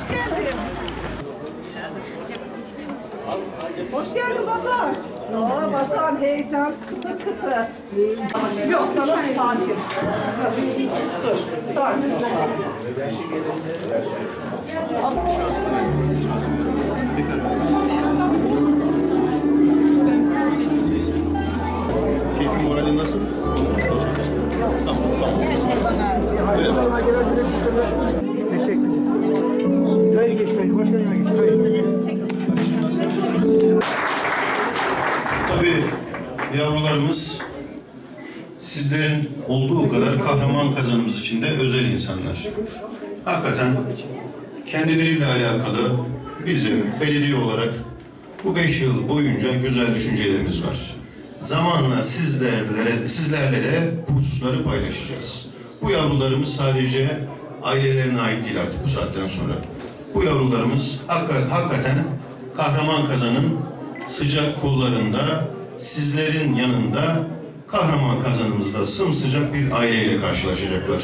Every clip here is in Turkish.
geldin. Hoş geldin Batuhan. Oo Batuhan heyecan kıtır kıtır. Yok sana sakin. Dur sakin. Keyfin moralin nasıl? Tamam. Teşekkür ederim. Çay geç, çay. Başka yerine geç, çay. Tabii yavrularımız sizlerin olduğu kadar kahraman kazanımız için de özel insanlar. Hakikaten kendileriyle alakalı bizim belediye olarak bu 5 yıl boyunca güzel düşüncelerimiz var. Zamanla sizlerle de bu hususları paylaşacağız. Bu yavrularımız sadece ailelerine ait değil artık bu saatten sonra. Bu yavrularımız hakikaten kahraman kazanın sıcak kollarında, sizlerin yanında kahraman kazanımızda sımsıcak bir aileyle karşılaşacaklar.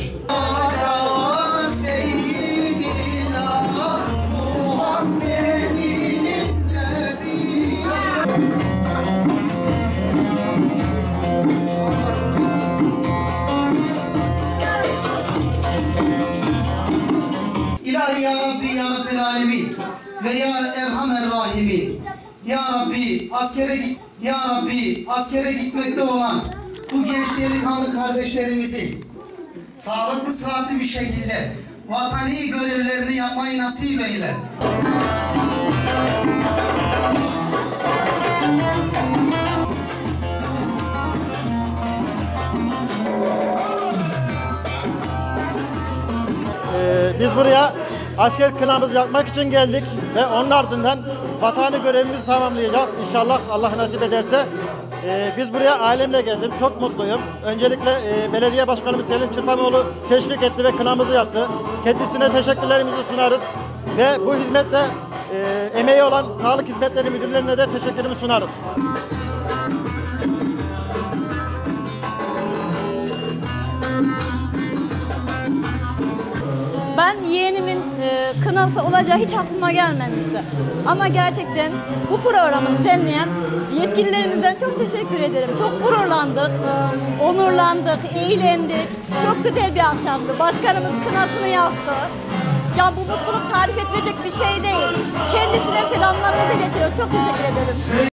İlahi ya Rabbi ya Rabbel Alemin ve ya Erhamer Rahimin. Ya Rabbi askere gitmekte olan bu genç delikanlı kardeşlerimizin sağlıklı sıhhatli bir şekilde vatani görevlerini yapmayı nasip eyle. Biz buraya asker kınamızı yapmak için geldik ve onun ardından vatani görevimizi tamamlayacağız. İnşallah Allah nasip ederse. Biz buraya ailemle geldim. Çok mutluyum. Öncelikle belediye başkanımız Selim Çırpamoğlu teşvik etti ve kınamızı yaptı. Kendisine teşekkürlerimizi sunarız. Ve bu hizmetle emeği olan sağlık hizmetleri müdürlerine de teşekkürümü sunarım. Ben yeğenimin kınası olacağı hiç aklıma gelmemişti. Ama gerçekten bu programı düzenleyen yetkililerimizden çok teşekkür ederim. Çok gururlandık, onurlandık, eğlendik. Çok güzel bir akşamdı. Başkanımız kınasını yaptı. Ya bu mutluluk tarif edilecek bir şey değil. Kendisine selamlarımızı iletiyoruz. Çok teşekkür ederim.